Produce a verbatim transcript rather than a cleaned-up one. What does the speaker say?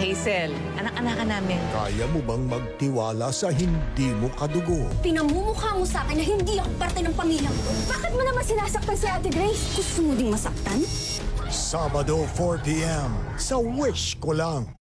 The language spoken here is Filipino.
Hazel, anak-anakan namin. Kaya mo bang magtiwala sa hindi mo kadugo? Pinamumukha mo sa akin na hindi ako parte ng pamilya ko. Bakit mo naman sinasaktan si Ate Grace? Gusto mo ding masaktan? Sabado four p m sa Wish Ko Lang.